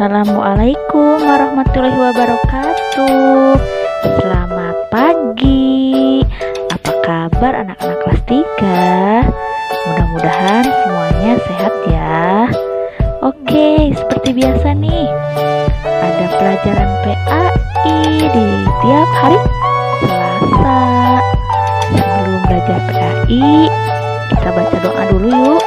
Assalamualaikum warahmatullahi wabarakatuh. Selamat pagi. Apa kabar anak-anak kelas 3? Mudah-mudahan semuanya sehat ya. Oke, seperti biasa nih, ada pelajaran PAI di tiap hari Selasa. Sebelum belajar PAI, kita baca doa dulu yuk.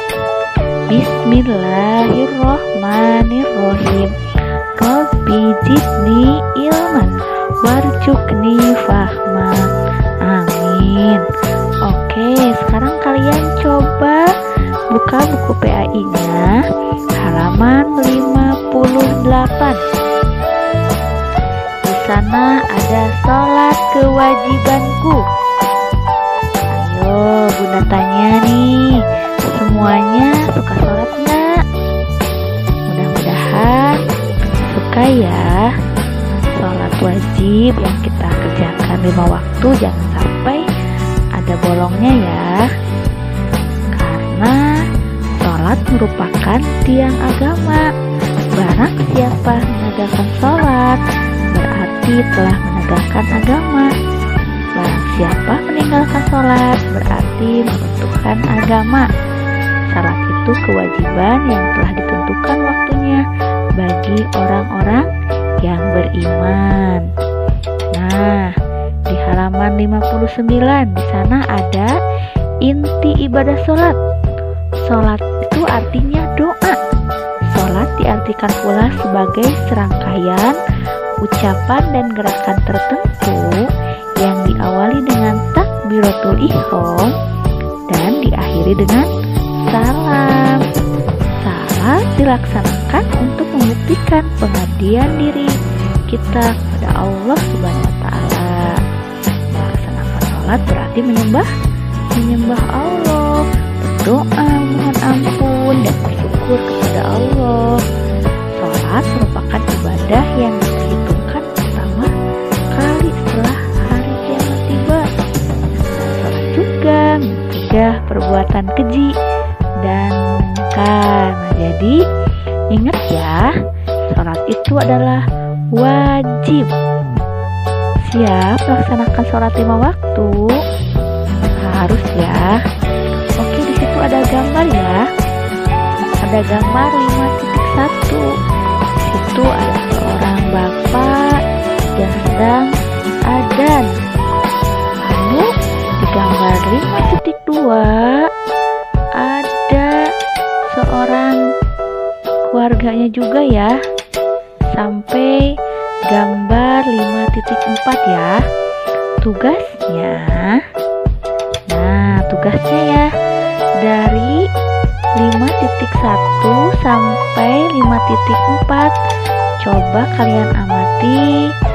Bismillahirrohmanirrohim. Rabbi jidni ilman warjukni fahma. Amin. Oke, sekarang kalian coba buka buku PAI-nya halaman 58. Di sana ada sholat kewajibanku. Ayo Bunda tanya nih, semuanya suka sholat nggak? Mudah-mudahan suka ya. Sholat wajib yang kita kerjakan 5 waktu jangan sampai ada bolongnya ya. Karena sholat merupakan tiang agama. Barang siapa menegakkan sholat berarti telah menegakkan agama. Barang siapa meninggalkan sholat berarti meruntuhkan agama. Salat itu kewajiban yang telah ditentukan waktunya bagi orang-orang yang beriman. Nah, di halaman 59 di sana ada inti ibadah sholat. Sholat itu artinya doa. Sholat diartikan pula sebagai serangkaian ucapan dan gerakan tertentu yang diawali dengan takbiratul ihram dan diakhiri dengan salam. Salat dilaksanakan untuk membuktikan pengabdian diri kita kepada Allah Subhanahu wa taala. Melaksanakan salat berarti menyembah Allah, berdoa mohon ampun dan bersyukur kepada Allah. Salat merupakan ibadah yang diperhitungkan pertama kali setelah hari kiamat tiba. Salat juga mencegah perbuatan keji dan mungkar. Nah, jadi ingat ya, sholat itu adalah wajib. Siap melaksanakan sholat 5 waktu? Harus ya. Oke, di situ ada gambar ya. Ada gambar 5.1. Di situ ada seorang bapak yang sedang adzan. Lalu di gambar 5.2 ada seorang keluarganya juga ya, sampai gambar 5.4 ya. Tugasnya ya dari 5.1 sampai 5.4. Coba kalian amati